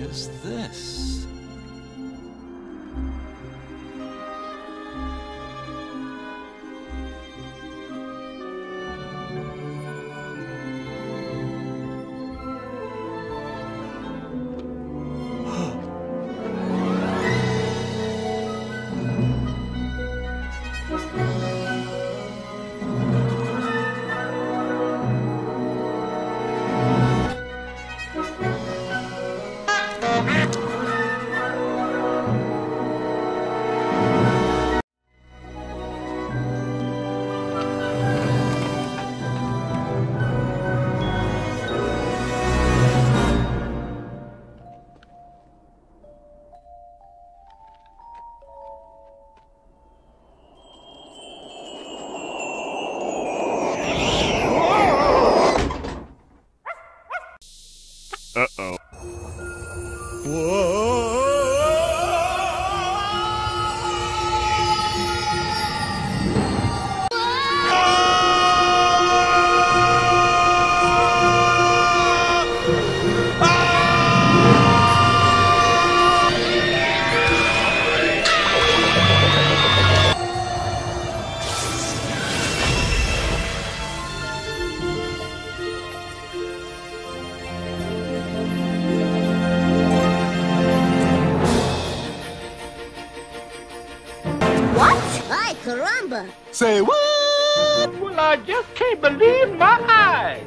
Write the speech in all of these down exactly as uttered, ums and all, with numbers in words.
is this? Uh-oh. Ay, caramba! Say what? Well, I just can't believe my eyes.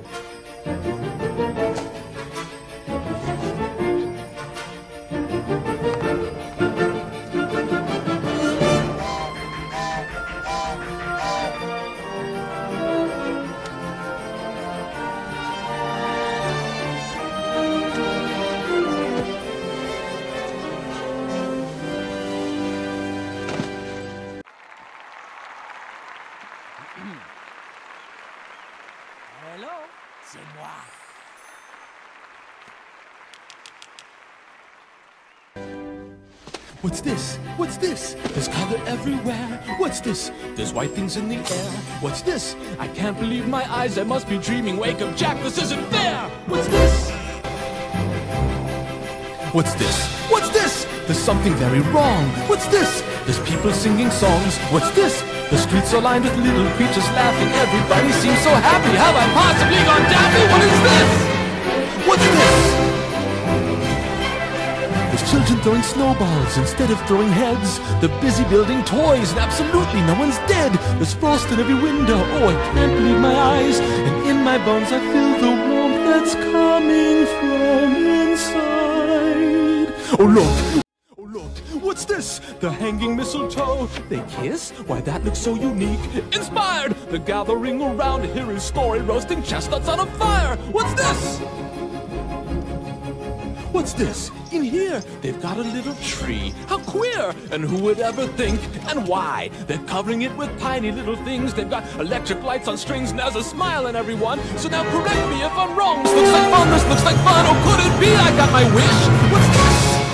Hello, c'est moi. What's this? What's this? There's color everywhere. What's this? There's white things in the air. What's this? I can't believe my eyes. I must be dreaming. Wake up, Jack. This isn't fair. What's this? What's this? What's this? There's something very wrong. What's this? There's people singing songs. What's this? The streets are lined with little creatures laughing. Everybody seems so happy. Have I possibly gone daffy? What is this? What's this? There's children throwing snowballs instead of throwing heads. They're busy building toys and absolutely no one's dead. There's frost in every window. Oh, I can't believe my eyes. And in my bones I feel the warmth that's coming from inside. Oh, look. Oh, look. What's this? The hanging mistletoe. They kiss? Why, that looks so unique. Inspired! They're gathering around to hear his story, roasting chestnuts on a fire. What's this? What's this? In here, they've got a little tree. How queer! And who would ever think? And why? They're covering it with tiny little things. They've got electric lights on strings, and there's a smile in everyone. So now correct me if I'm wrong. This looks like fun, this looks like fun. Oh, could it be I got my wish? What's this?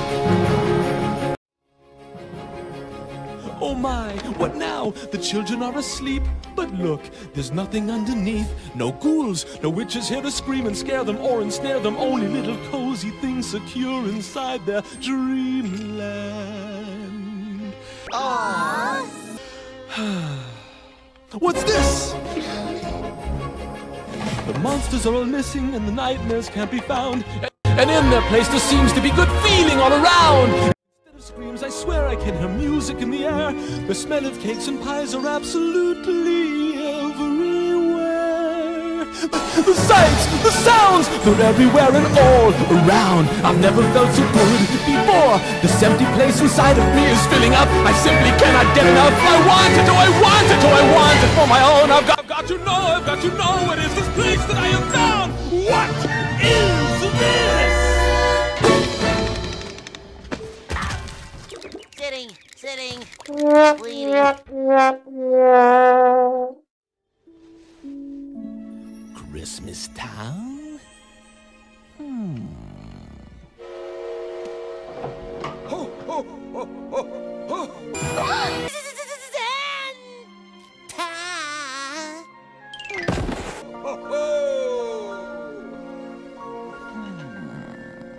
Oh my, what now? The children are asleep. But look, there's nothing underneath. No ghouls, no witches here to scream and scare them or ensnare them. Only little cozy things secure inside their dreamland. Aww. What's this? The monsters are all missing and the nightmares can't be found. And in their place there seems to be good feeling all around. Screams, I swear I can hear music in the air. The smell of cakes and pies are absolutely everywhere. The, the sights, the sounds, they're everywhere and all around. I've never felt so good before. This empty place inside of me is filling up. I simply cannot get enough. I want it, oh I want it, oh I want it for my own. I've got, I've got to know, I've got to know what is this place that I have found. What is this? Sitting, sitting, bleeding. Christmas Town?